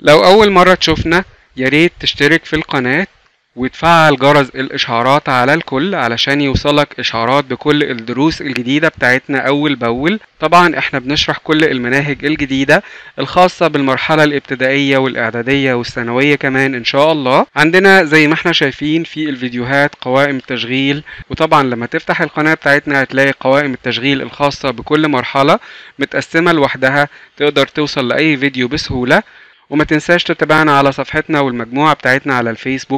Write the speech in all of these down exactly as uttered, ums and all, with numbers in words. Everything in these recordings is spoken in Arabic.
لو أول مرة تشوفنا ياريت تشترك في القناة وتفعل جرس الإشعارات على الكل علشان يوصلك إشعارات بكل الدروس الجديدة بتاعتنا أول بأول. طبعا احنا بنشرح كل المناهج الجديدة الخاصة بالمرحلة الابتدائية والإعدادية والثانوية كمان إن شاء الله. عندنا زي ما احنا شايفين في الفيديوهات قوائم التشغيل، وطبعا لما تفتح القناة بتاعتنا هتلاقي قوائم التشغيل الخاصة بكل مرحلة متقسمة لوحدها، تقدر توصل لأي فيديو بسهولة. وما تنساش تتابعنا على صفحتنا والمجموعة بتاعتنا على الفيسبوك.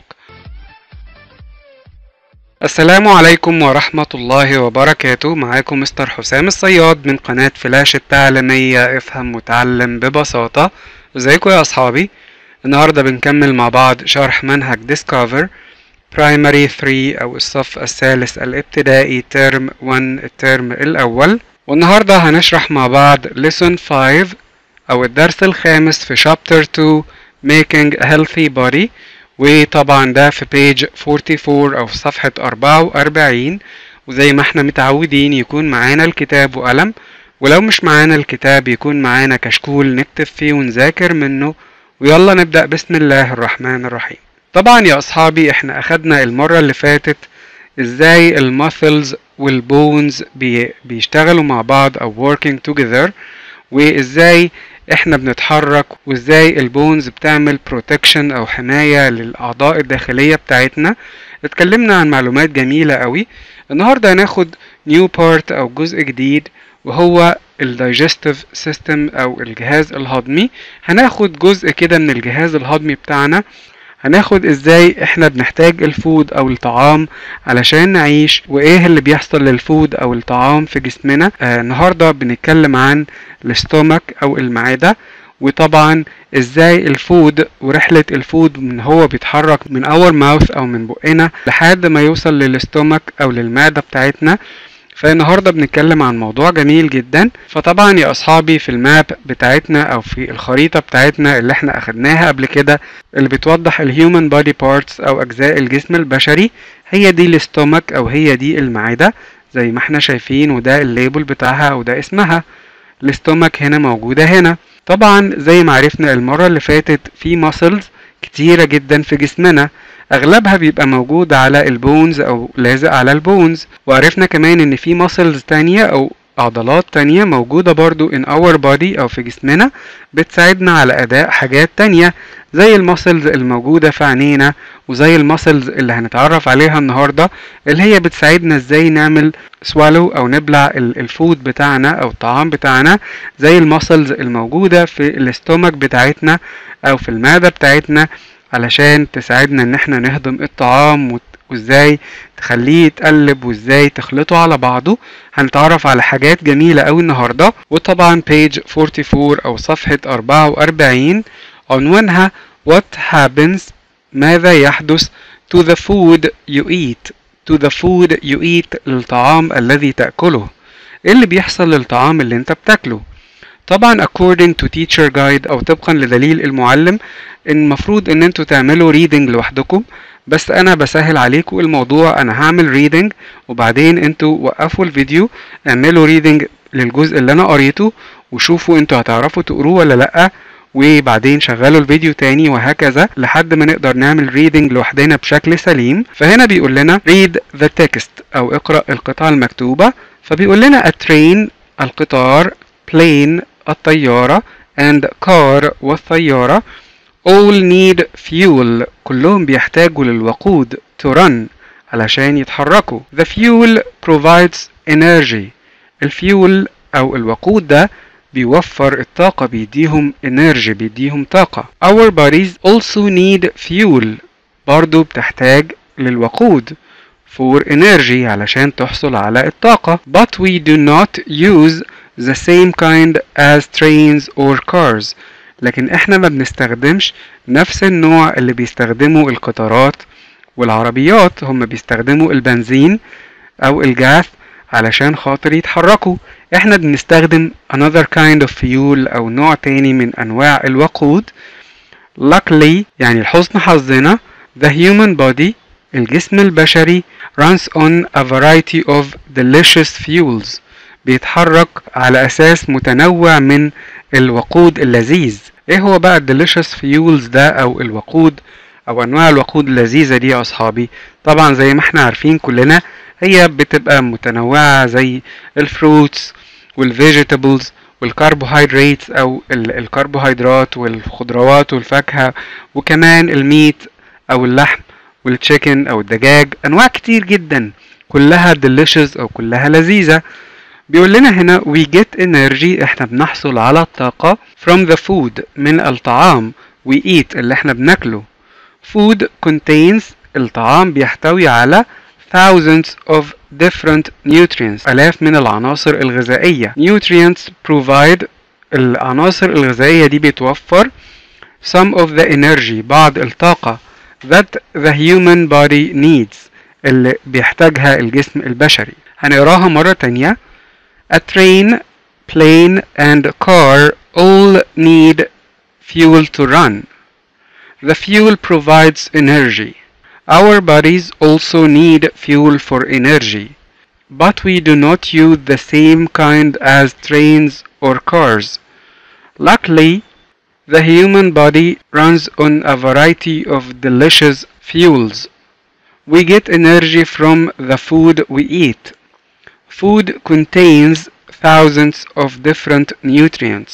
السلام عليكم ورحمة الله وبركاته. معاكم مستر حسام الصياد من قناة فلاش التعليمية افهم وتعلم ببساطة. ازيكم يا اصحابي؟ النهاردة بنكمل مع بعض شرح منهج ديسكفر برايمري ثري او الصف الثالث الابتدائي ترم واحد الترم الاول. والنهاردة هنشرح مع بعض lesson فايف او الدرس الخامس في chapter تو making a healthy body، وطبعا ده في page أربعة وأربعين او في صفحة أربعة وأربعين. وزي ما احنا متعودين يكون معانا الكتاب وقلم، ولو مش معانا الكتاب يكون معانا كشكول نكتب فيه ونذاكر منه. ويلا نبدأ بسم الله الرحمن الرحيم. طبعا يا اصحابي احنا اخدنا المرة اللي فاتت ازاي الماسلز والبونز بي بيشتغلوا مع بعض او working together، وازاي احنا بنتحرك، وازاي البونز بتعمل بروتكشن او حماية للاعضاء الداخلية بتاعتنا. اتكلمنا عن معلومات جميلة قوي. النهاردة هناخد نيو بارت او جزء جديد وهو الدايجستيف سيستم او الجهاز الهضمي. هناخد جزء كده من الجهاز الهضمي بتاعنا، هناخد ازاي احنا بنحتاج الفود او الطعام علشان نعيش، وايه اللي بيحصل للفود او الطعام في جسمنا. آه النهاردة بنتكلم عن الاستومك او المعدة، وطبعا ازاي الفود ورحلة الفود من هو بيتحرك من اور ماوث او من بقنا لحد ما يوصل للاستومك او للمعدة بتاعتنا. فالنهاردة بنتكلم عن موضوع جميل جدا. فطبعا يا اصحابي في الماب بتاعتنا او في الخريطة بتاعتنا اللي احنا اخدناها قبل كده اللي بتوضح الهيومن بودي بارتس او اجزاء الجسم البشري، هي دي الاستومك او هي دي المعدة زي ما احنا شايفين، وده الليبل بتاعها وده اسمها. الاستومك هنا موجودة هنا. طبعا زي ما عرفنا المرة اللي فاتت في ماسلز كتيرة جدا في جسمنا، اغلبها بيبقى موجود على البونز او لازق على البونز. وعرفنا كمان ان في ماسلز تانية او عضلات تانية موجودة برضو in our body او في جسمنا بتساعدنا على اداء حاجات تانية، زي الماسلز الموجودة في عينينا، وزي الماسلز اللي هنتعرف عليها النهاردة اللي هي بتساعدنا ازاي نعمل سوالو او نبلع الفود بتاعنا او الطعام بتاعنا، زي الماسلز الموجودة في الاستومك بتاعتنا او في المعدة بتاعتنا علشان تساعدنا ان احنا نهضم الطعام وازاي تخليه يتقلب وازاي تخلطه على بعضه. هنتعرف على حاجات جميلة اوي النهاردة. وطبعا page أربعة وأربعين او صفحة أربعة وأربعين عنوانها What happens، ماذا يحدث to the food you eat to the food you eat للطعام الذي تأكله. ايه اللي بيحصل للطعام اللي انت بتاكله؟ طبعا according to teacher guide او طبقا لدليل المعلم المفروض ان انتوا تعملوا reading لوحدكم، بس انا بسهل عليكم الموضوع. انا هعمل reading وبعدين انتوا وقفوا الفيديو اعملوا reading للجزء اللي انا قريته وشوفوا انتوا هتعرفوا تقروه ولا لأ، وبعدين شغلوا الفيديو تاني وهكذا لحد ما نقدر نعمل reading لوحدنا بشكل سليم. فهنا بيقول لنا read the text او اقرأ القطعة المكتوبة. فبيقول لنا a train القطار، plane الطيارة، and car والطيارة all need fuel كلهم بيحتاجوا للوقود to run علشان يتحركوا. the fuel provides energy الفيول او الوقود ده بيوفر الطاقة، بيديهم energy بيديهم طاقة. our bodies also need fuel برضو بتحتاج للوقود for energy علشان تحصل على الطاقة. but we do not use the same kind as trains or cars لكن احنا ما بنستخدمش نفس النوع اللي بيستخدموا القطارات والعربيات. هم بيستخدموا البنزين او الجاث علشان خاطر يتحركوا، احنا بنستخدم another kind of fuel او نوع تاني من انواع الوقود. luckily يعني لحسن حظنا the human body الجسم البشري runs on a variety of delicious fuels بيتحرك على أساس متنوع من الوقود اللذيذ. ايه هو بقى الديليشس فيولز ده او الوقود او انواع الوقود اللذيذة دي يا اصحابي؟ طبعا زي ما احنا عارفين كلنا هي بتبقى متنوعة زي الفروتس والفيجيتابلز والكربوهيدرات او الكربوهيدرات والخضروات والفاكهة، وكمان الميت او اللحم والتشيكن او الدجاج. انواع كتير جدا كلها delicious او كلها لذيذة. بيقول لنا هنا we get energy، احنا بنحصل على الطاقة from the food، من الطعام we eat اللي احنا بناكله. food contains، الطعام بيحتوي على thousands of different nutrients، آلاف من العناصر الغذائية. nutrients provide، العناصر الغذائية دي بتوفر some of the energy، بعض الطاقة that the human body needs، اللي بيحتاجها الجسم البشري. هنقراها مرة تانية. A train, plane and car all need fuel to run. The fuel provides energy. Our bodies also need fuel for energy, but we do not use the same kind as trains or cars. Luckily, the human body runs on a variety of delicious fuels. We get energy from the food we eat. Food contains thousands of different nutrients.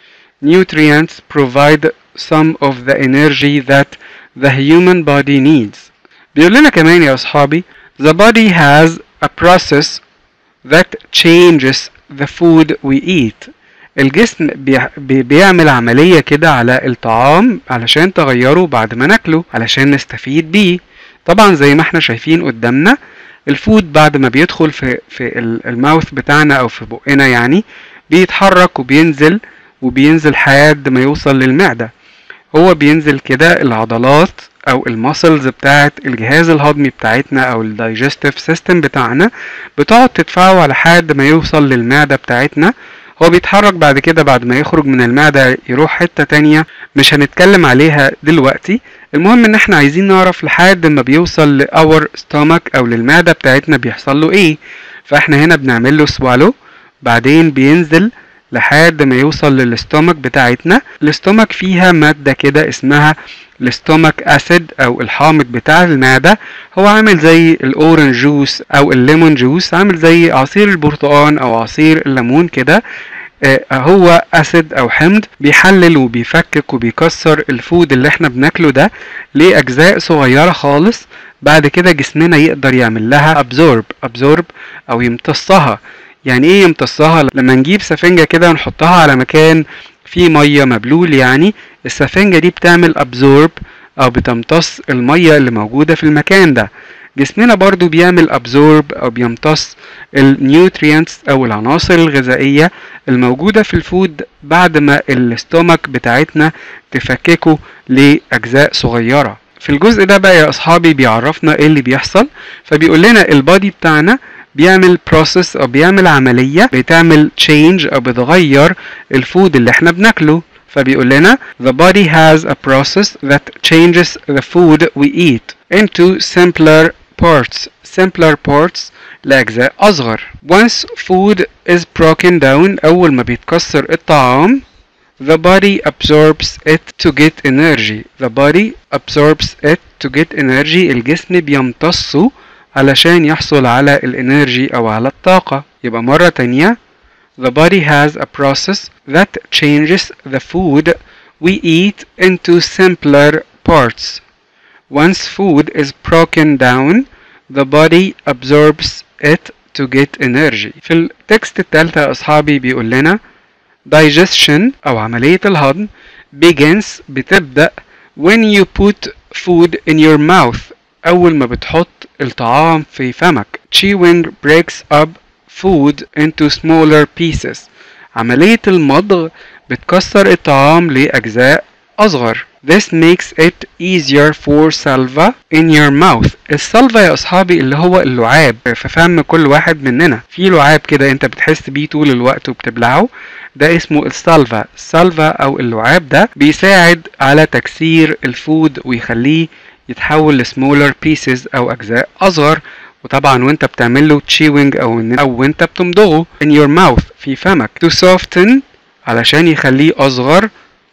Nutrients provide some of the energy that the human body needs. بيقول لنا كمان يا أصحابي the body has a process that changes the food we eat. الجسم بي بيعمل عملية كده على الطعام علشان تغيره بعد ما ناكله علشان نستفيد بيه. طبعا زي ما احنا شايفين قدامنا الفود بعد ما بيدخل في في الماوث بتاعنا او في بقنا يعني بيتحرك وبينزل وبينزل لحد ما يوصل للمعدة. هو بينزل كده العضلات او المسلز بتاعت الجهاز الهضمي بتاعتنا او الدايجستيف سيستم بتاعنا بتقعد تدفعه على حد ما يوصل للمعدة بتاعتنا. هو بيتحرك بعد كده بعد ما يخرج من المعدة يروح حتة تانية مش هنتكلم عليها دلوقتي. المهم ان احنا عايزين نعرف لحد ما بيوصل لأور ستومك او للمعدة بتاعتنا بيحصل له ايه. فاحنا هنا بنعمل له سوالو، بعدين بينزل لحد ما يوصل للستومك بتاعتنا. الستومك فيها مادة كده اسمها الستومك اسيد او الحامض بتاع المعدة. هو عامل زي الاورنج جوس او الليمون جوس، عامل زي عصير البرتقال او عصير الليمون كده. آه هو اسيد او حمض بيحلل وبيفكك وبيكسر الفود اللي احنا بناكله ده لاجزاء صغيرة خالص. بعد كده جسمنا يقدر يعمل لها absorb absorb او يمتصها. يعني ايه يمتصها؟ لما نجيب سفنجة كده ونحطها على مكان فيه مية مبلول، يعني السفنجة دي بتعمل absorb او بتمتص المية اللي موجودة في المكان ده. جسمنا برضو بيعمل absorb او بيمتص النيوترينتس او العناصر الغذائية الموجودة في الفود بعد ما الستومك بتاعتنا تفككه لأجزاء صغيرة. في الجزء ده بقى يا اصحابي بيعرفنا ايه اللي بيحصل. فبيقول لنا البادي بتاعنا بيعمل process او بيعمل عملية بتعمل change او بتغير الفود اللي احنا بناكله. فبيقول لنا the body has a process that changes the food we eat into simpler parts simpler parts لأجزاء أصغر. Once food is broken down، أول ما بيتكسر الطعام the body absorbs it to get energy. the body absorbs it to get energy، الجسم بيمتصه علشان يحصل على الانرجي او على الطاقة. يبقى مرة تانية the body has a process that changes the food we eat into simpler parts. Once food is broken down the body absorbs it to get energy. في التكست التالتة يا أصحابي بيقول لنا digestion أو عملية الهضم begins بتبدأ when you put food in your mouth، أول ما بتحط الطعام في فمك. chewing breaks up food into smaller pieces، عملية المضغ بتكسر الطعام لأجزاء أصغر. this makes it easier for saliva in your mouth. السالفا يا أصحابي اللي هو اللعاب في فم كل واحد مننا، في لعاب كده أنت بتحس بيه طول الوقت وبتبلعه، ده اسمه السالفا. السالفا أو اللعاب ده بيساعد على تكسير الفود ويخليه يتحول لسمولر بيسز او اجزاء اصغر. وطبعا وانت بتعمل له تشيوينج او او انت بتمضغه in your mouth في فمك. to soften علشان يخليه اصغر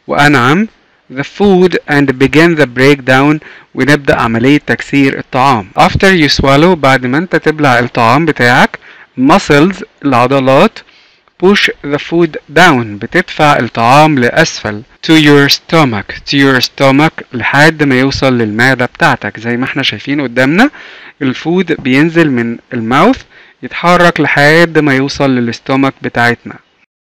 وأنعم the food and begin the breakdown ونبدأ عملية تكسير الطعام. After you swallow بعد ما انت تبلع الطعام بتاعك muscles العضلات push the food down بتدفع الطعام لأسفل to your stomach to your stomach لحد ما يوصل للمعدة بتاعتك. زي ما احنا شايفين قدامنا الفود بينزل من الماوث يتحرك لحد ما يوصل للستومك بتاعتنا.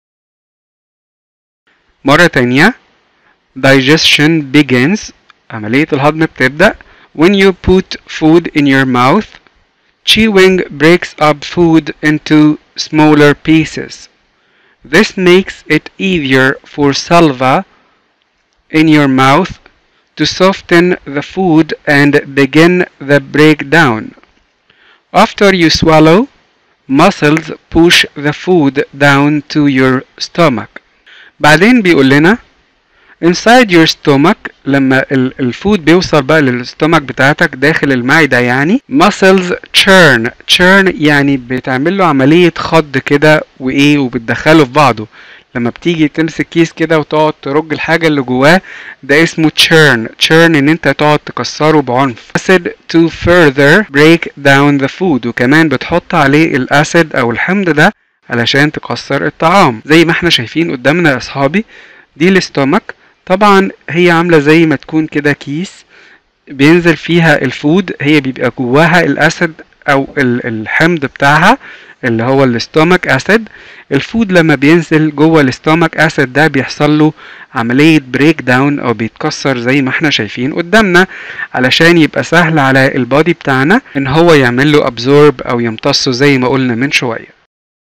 مرة تانية digestion begins عملية الهضم بتبدأ when you put food in your mouth. Chewing breaks up food into smaller pieces. This makes it easier for saliva in your mouth to soften the food and begin the breakdown. After you swallow, muscles push the food down to your stomach. بعدين بيقول لنا inside your stomach لما الفود بيوصل بقى للستومك بتاعتك داخل المعدة يعني muscles churn churn يعني بتعمل له عملية خض كده وايه وبتدخله في بعضه. لما بتيجي تمسك كيس كده وتقعد ترج الحاجة اللي جواه ده اسمه churn churn ان انت تقعد تكسره بعنف. acid to further break down the food وكمان بتحط عليه الاسيد او الحمض ده علشان تكسر الطعام. زي ما احنا شايفين قدامنا يا اصحابي دي الستومك طبعا هي عاملة زي ما تكون كده كيس بينزل فيها الفود هي بيبقى جواها الاسيد او الحمض بتاعها اللي هو الستومك اسيد. الفود لما بينزل جوه الستومك اسيد ده بيحصل له عملية بريك داون او بيتكسر زي ما احنا شايفين قدامنا علشان يبقى سهل على البادي بتاعنا ان هو يعمل له ابزورب او يمتصه زي ما قلنا من شوية.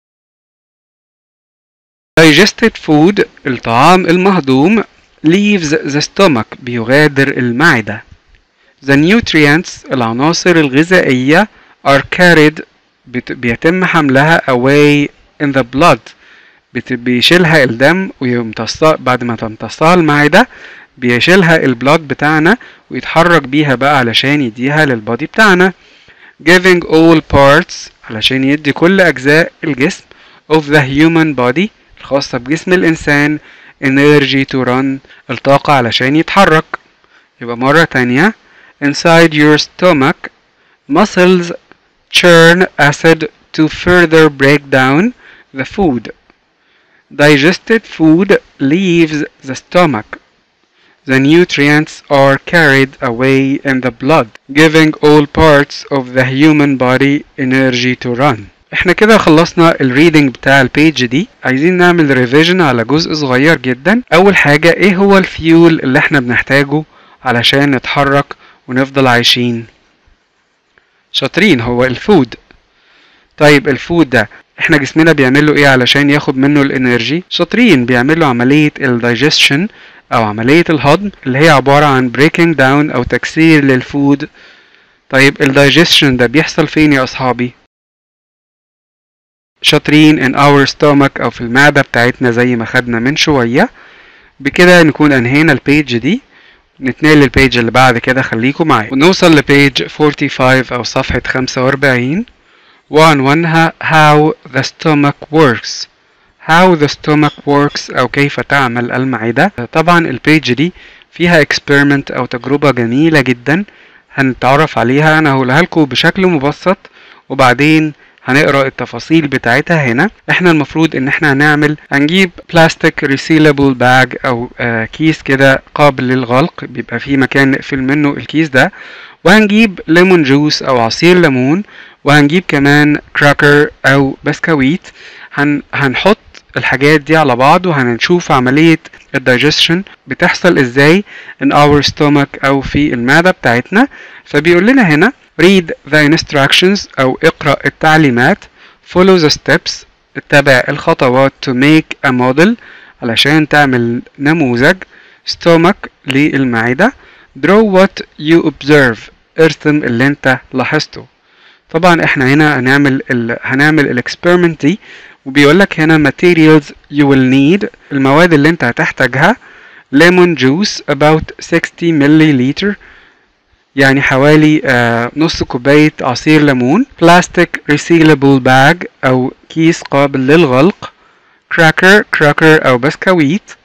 digested food الطعام المهضوم leaves the stomach بيغادر المعدة. the nutrients العناصر الغذائية are carried بيتم حملها away in the blood بيشيلها الدم ويمتصها بعد ما تمتصها المعدة بيشيلها البلاد بتاعنا ويتحرك بيها بقى علشان يديها للبادي بتاعنا. giving all parts علشان يدي كل أجزاء الجسم of the human body الخاصة بجسم الإنسان energy to run الطاقة علشان يتحرك. يبقى مرة تانية inside your stomach muscles churn acid to further break down the food. Digested food leaves the stomach. The nutrients are carried away in the blood, giving all parts of the human body energy to run. احنا كده خلصنا الريدنج بتاع البيج دي. عايزين نعمل ريفيجن على جزء صغير جدا. اول حاجة ايه هو الفيول اللي احنا بنحتاجه علشان نتحرك ونفضل عايشين؟ شاطرين، هو الفود. طيب الفود ده احنا جسمنا بيعمله ايه علشان ياخد منه الانرجي؟ شاطرين، بيعمله عملية الدايجستشن او عملية الهضم اللي هي عبارة عن breaking down او تكسير للفود. طيب الدايجستشن ده بيحصل فين يا اصحابي؟ شاطرين in our stomach او في المعدة بتاعتنا زي ما خدنا من شوية. بكده نكون انهينا البيج دي، نتنقل للبيج اللي بعد كده، خليكم معايا ونوصل لبيج خمسة وأربعين او صفحة خمسة وأربعين وعنوانها how the stomach works. how the stomach works او كيف تعمل المعدة. طبعا البيج دي فيها experiment او تجربة جميلة جدا هنتعرف عليها. انا هقولها لكم بشكل مبسط وبعدين هنقرأ التفاصيل بتاعتها هنا. احنا المفروض ان احنا هنعمل هنجيب بلاستيك ريسيلابل باج او آه كيس كده قابل للغلق بيبقى فيه مكان نقفل منه الكيس ده، وهنجيب ليمون جوس او عصير ليمون، وهنجيب كمان كراكر او بسكويت. هن هنحط الحاجات دي على بعض وهنشوف عملية الدايجستشن بتحصل ازاي in our stomach او في المعدة بتاعتنا. فبيقول لنا هنا read the instructions او اقرأ التعليمات، follow the steps اتبع الخطوات to make a model علشان تعمل نموذج، stomach للمعدة، draw what you observe ارسم اللي انت لاحظته. طبعا احنا هنا هنعمل ال هنعمل الاكسبيرمنت دي وبيقول لك هنا materials you will need المواد اللي انت هتحتاجها. lemon juice about sixty milliliter يعني حوالي آه نص كوباية عصير ليمون. plastic resealable bag أو كيس قابل للغلق. cracker cracker أو بسكويت.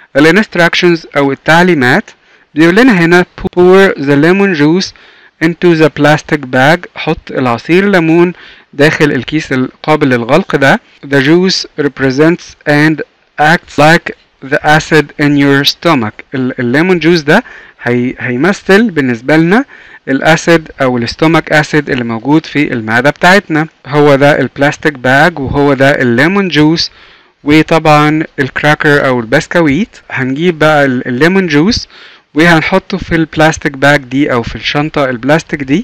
ال instructions أو التعليمات بيقول لنا هنا pour the lemon juice into the plastic bag. حط العصير الليمون داخل الكيس القابل للغلق ده. The juice represents and acts like the acid in your stomach. الليمون جوز ده هي هيمثل بالنسبة لنا الاسيد او الستومك اسيد اللي موجود في المعدة بتاعتنا. هو ده البلاستيك باج وهو ده الليمون جوس. وطبعا الكراكر او البسكويت هنجيب بقى الليمون جوس وهنحطه في البلاستيك باج دي او في الشنطة البلاستيك دي،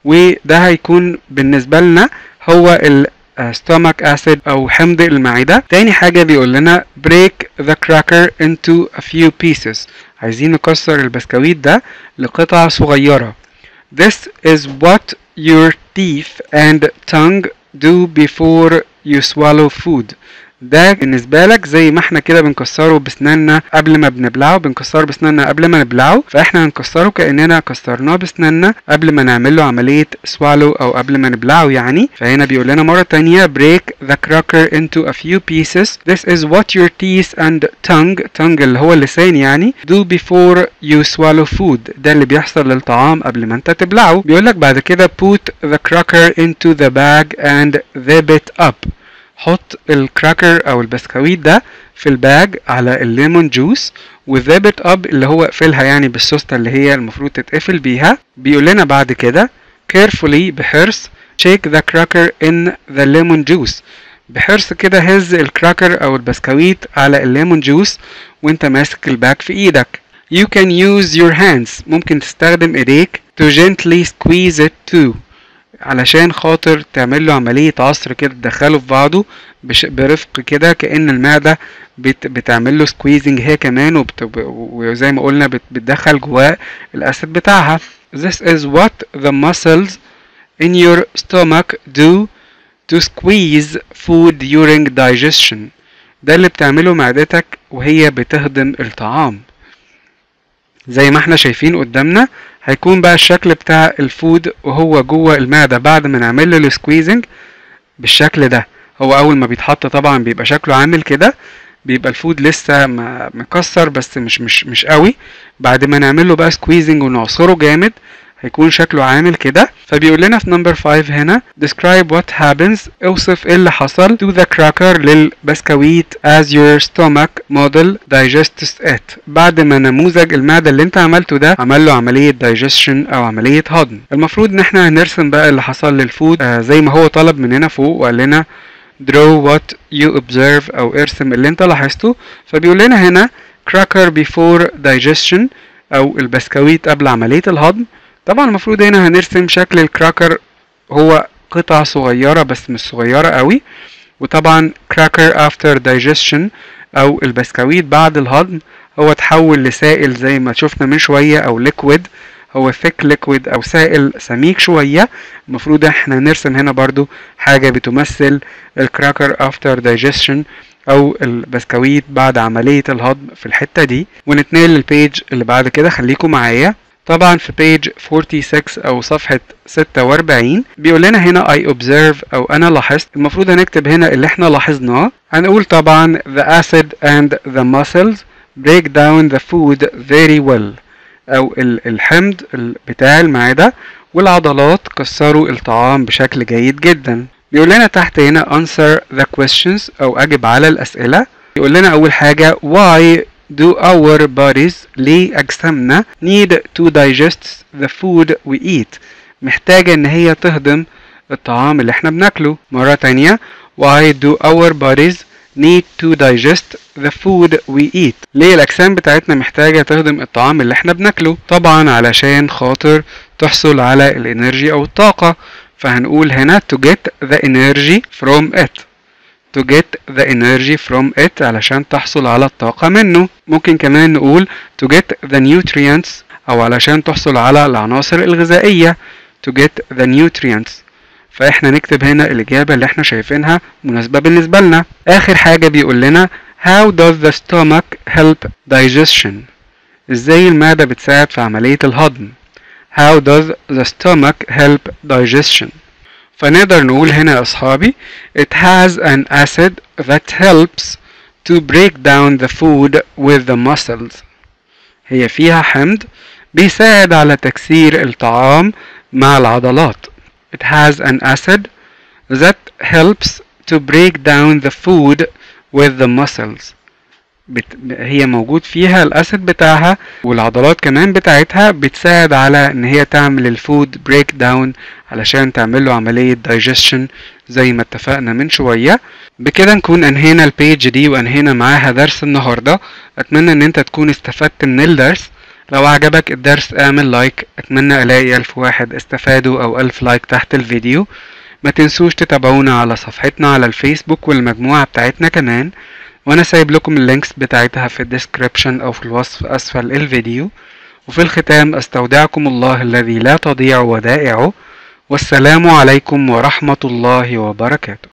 وده هيكون بالنسبة لنا هو الستومك اسيد او حمض المعدة. تاني حاجة بيقول لنا break the cracker into a few pieces. عايزين نكسر البسكويت ده لقطع صغيرة. This is what your teeth and tongue do before you swallow food. ده بالنسبة لك زي ما احنا كده بنكسره بسناننا قبل ما بنبلعه، بنكسره بسناننا قبل ما نبلعه، فاحنا هنكسره كأننا كسرناه بسناننا قبل ما نعمل له عملية swallow او قبل ما نبلعه يعني. فهنا بيقول لنا مرة تانية break the cracker into a few pieces. This is what your teeth and tongue tongue اللي هو اللسان يعني do before you swallow food. ده اللي بيحصل للطعام قبل ما انت تبلعه. بيقول لك بعد كده put the cracker into the bag and zip it up. حط الكراكر او البسكويت ده في الباج على الليمون جوس وذاب ات اب اللي هو اقفلها يعني بالسوسته اللي هي المفروض تتقفل بيها. بيقول لنا بعد كده carefully بحرص shake the cracker in the lemon juice. بحرص كده هز الكراكر او البسكويت على الليمون جوس وانت ماسك الباج في ايدك. You can use your hands. ممكن تستخدم ايديك to gently squeeze it too. علشان خاطر تعمل له عملية عصر كده تدخله في بعضه برفق كده كأن المعدة بت بتعمل له سكويزنج هي كمان وزي ما قلنا بتدخل جواه الأسيد بتاعها. This is what the muscles in your stomach do to squeeze food during digestion. ده اللي بتعمله معدتك وهي بتهضم الطعام. زي ما احنا شايفين قدامنا هيكون بقى الشكل بتاع الفود وهو جوه المعدة بعد ما نعمل له السكويزنج بالشكل ده. هو اول ما بيتحط طبعا بيبقى شكله عامل كده، بيبقى الفود لسه مكسر بس مش مش مش قوي. بعد ما نعمل له بقى سكويزنج ونعصره جامد هيكون شكله عامل كده. فبيقول لنا في نمبر خمسة هنا describe what happens. اوصف ايه اللي حصل to the cracker للبسكويت as your stomach model digests it. بعد ما نموذج المعدة اللي انت عملته ده عمل له عملية digestion او عملية هضم. المفروض ان احنا هنرسم بقى اللي حصل للفود آه زي ما هو طلب مننا فوق وقال لنا draw what you observe او ارسم اللي انت لاحظته. فبيقول لنا هنا cracker before digestion او البسكويت قبل عملية الهضم. طبعا المفروض هنا هنرسم شكل الكراكر هو قطع صغيرة بس مش صغيرة قوي. وطبعا cracker after digestion او البسكويت بعد الهضم هو تحول لسائل زي ما شفنا من شوية او liquid. هو thick liquid او سائل سميك شوية. المفروض احنا نرسم هنا برضو حاجة بتمثل الكراكر after digestion او البسكويت بعد عملية الهضم في الحتة دي. ونتنقل للبيج اللي بعد كده، خليكم معايا. طبعا في بيج ستة وأربعين او صفحة ستة وأربعين بيقول لنا هنا I observe او انا لاحظت. المفروض هنكتب هنا اللي احنا لاحظناه. هنقول طبعا the acid and the muscles break down the food very well. او الحمض بتاع المعدة والعضلات كسروا الطعام بشكل جيد جدا. بيقول لنا تحت هنا answer the questions او اجب على الاسئلة. بيقول لنا اول حاجة why do our bodies ليه أجسامنا need to digest the food we eat. محتاجة إن هي تهضم الطعام اللي احنا بناكله. مرة تانية why do our bodies need to digest the food we eat. ليه الأجسام بتاعتنا محتاجة تهضم الطعام اللي احنا بناكله؟ طبعا علشان خاطر تحصل على الانرجي أو الطاقة. فهنقول هنا to get the energy from it. to get the energy from it علشان تحصل على الطاقة منه. ممكن كمان نقول to get the nutrients أو علشان تحصل على العناصر الغذائية to get the nutrients. فإحنا نكتب هنا الإجابة اللي إحنا شايفينها مناسبة بالنسبة لنا. آخر حاجة بيقول لنا how does the stomach help digestion. إزاي المعدة بتساعد في عملية الهضم. how does the stomach help digestion. فنقدر نقول هنا يا أصحابي it has an acid that helps to break down the food with the muscles. هي فيها حمض بيساعد على تكسير الطعام مع العضلات. It has an acid that helps to break down the food with the muscles. بت... هي موجود فيها الاسيد بتاعها، والعضلات كمان بتاعتها بتساعد على ان هي تعمل الفود بريك داون علشان تعمل له عملية دايجيشن زي ما اتفقنا من شوية. بكده نكون انهينا البيج دي وانهينا معاها درس النهاردة. اتمنى ان انت تكون استفدت من الدرس. لو عجبك الدرس اعمل لايك، اتمنى الاقي الف واحد استفادوا او الف لايك تحت الفيديو. ما تنسوش تتابعونا على صفحتنا على الفيسبوك والمجموعة بتاعتنا كمان، وانا سايب لكم اللينكس بتاعتها في الديسكريبشن او في الوصف اسفل الفيديو. وفي الختام استودعكم الله الذي لا تضيع ودائعه، والسلام عليكم ورحمة الله وبركاته.